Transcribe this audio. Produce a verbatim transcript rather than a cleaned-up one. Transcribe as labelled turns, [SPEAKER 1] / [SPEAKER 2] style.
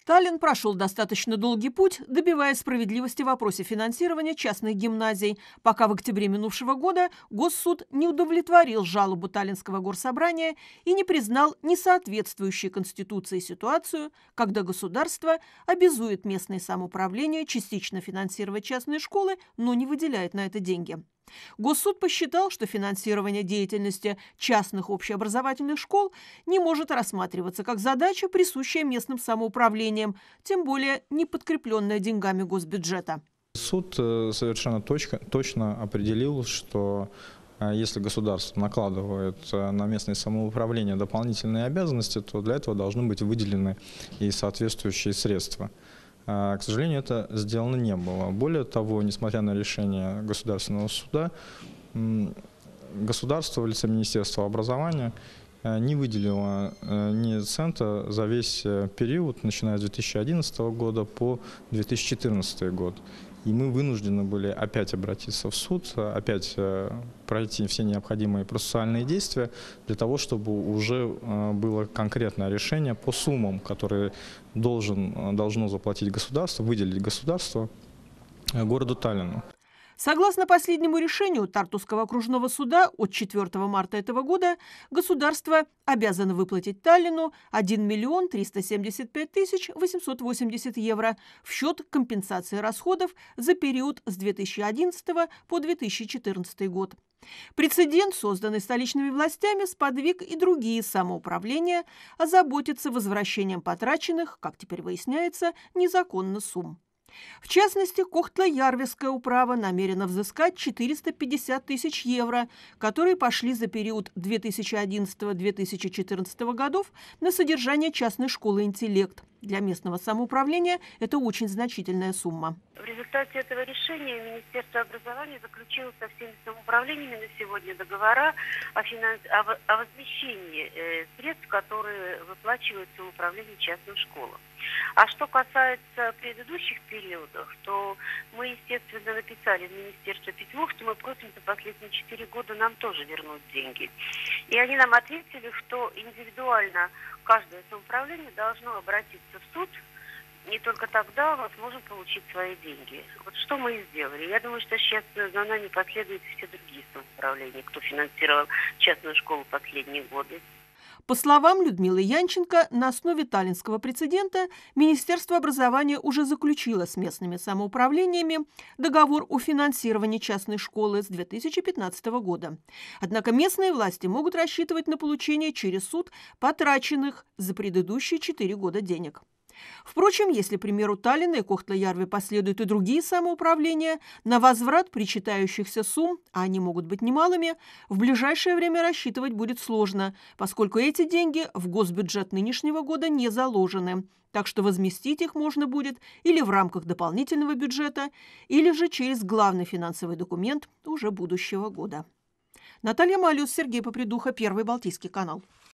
[SPEAKER 1] Таллин прошел достаточно долгий путь, добиваясь справедливости в вопросе финансирования частных гимназий, пока в октябре минувшего года Госсуд не удовлетворил жалобу Таллинского горсобрания и не признал несоответствующей Конституции ситуацию, когда государство обязует местное самоуправление частично финансировать частные школы, но не выделяет на это деньги. Госсуд посчитал, что финансирование деятельности частных общеобразовательных школ не может рассматриваться как задача, присущая местным самоуправлениям, тем более не подкрепленная деньгами госбюджета.
[SPEAKER 2] Суд совершенно точно, точно определил, что если государство накладывает на местное самоуправление дополнительные обязанности, то для этого должны быть выделены и соответствующие средства. К сожалению, это сделано не было. Более того, несмотря на решение Государственного суда, государство в лице Министерства образования не выделило ни цента за весь период, начиная с две тысячи одиннадцатого года по две тысячи четырнадцатый год. И мы вынуждены были опять обратиться в суд, опять пройти все необходимые процессуальные действия для того, чтобы уже было конкретное решение по суммам, которые должен, должно заплатить государство, выделить государство городу Таллину.
[SPEAKER 1] Согласно последнему решению Тартусского окружного суда от четвёртого марта этого года, государство обязано выплатить Таллину один миллион триста семьдесят пять тысяч восемьсот восемьдесят евро в счет компенсации расходов за период с две тысячи одиннадцатого по две тысячи четырнадцатый год. Прецедент, созданный столичными властями, сподвиг и другие самоуправления озаботиться возвращением потраченных, как теперь выясняется, незаконно сумм. В частности, Кохтла-Ярвесская управа намерена взыскать четыреста пятьдесят тысяч евро, которые пошли за период две тысячи одиннадцатого — две тысячи четырнадцатого годов на содержание частной школы «Интеллект». Для местного самоуправления это очень значительная сумма.
[SPEAKER 3] В результате этого решения Министерство образования заключило со всеми самоуправлениями на сегодня договора о, финанс... о возмещении средств, которые выплачиваются в управлении частным школам. А что касается предыдущих периодов, то мы, естественно, написали в Министерство письмо, что мы просим за последние четыре года нам тоже вернуть деньги. И они нам ответили, что индивидуально каждое самоуправление должно обратиться в суд, и только тогда мы сможем получить свои деньги. Вот что мы и сделали. Я думаю, что сейчас за нами последуют все другие самоуправления, кто финансировал частную школу последние годы.
[SPEAKER 1] По словам Людмилы Янченко, на основе таллинского прецедента Министерство образования уже заключило с местными самоуправлениями договор о финансировании частной школы с две тысячи пятнадцатого года. Однако местные власти могут рассчитывать на получение через суд потраченных за предыдущие четыре года денег. Впрочем, если примеру Таллина и Кохтла-Ярве последуют и другие самоуправления, на возврат причитающихся сумм, а они могут быть немалыми, в ближайшее время рассчитывать будет сложно, поскольку эти деньги в госбюджет нынешнего года не заложены. Так что возместить их можно будет или в рамках дополнительного бюджета, или же через главный финансовый документ уже будущего года. Наталья Малюс, Сергей Попридуха, Первый Балтийский канал.